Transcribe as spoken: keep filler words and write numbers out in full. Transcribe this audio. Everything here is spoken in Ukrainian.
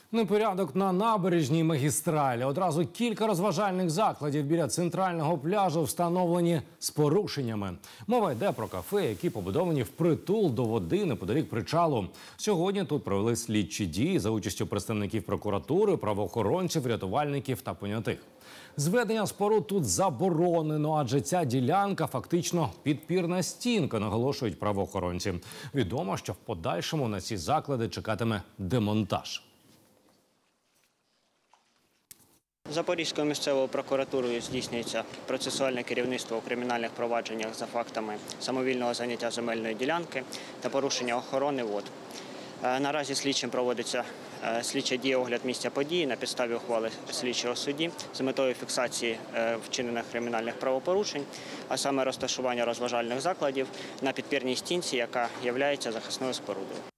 Непорядок на набережній магістралі. Одразу кілька розважальних закладів біля центрального пляжу встановлені з порушеннями. Мова йде про кафе, які побудовані впритул до води неподалік причалу. Сьогодні тут провели слідчі дії за участю представників прокуратури, правоохоронців, рятувальників та понятих. Зведення споруд тут заборонено, адже ця ділянка фактично підпірна стінка, наголошують правоохоронці. Відомо, що в подальшому на ці заклади чекатиме демонтаж. Запорізькою місцевою прокуратурою здійснюється процесуальне керівництво у кримінальних провадженнях за фактами самовільного заняття земельної ділянки та порушення охорони вод. Наразі слідчим проводиться слідчий дієогляд місця події на підставі ухвали слідчого судді з метою фіксації вчинених кримінальних правопорушень, а саме розташування розважальних закладів на підпірній стінці, яка є захисною спорудою.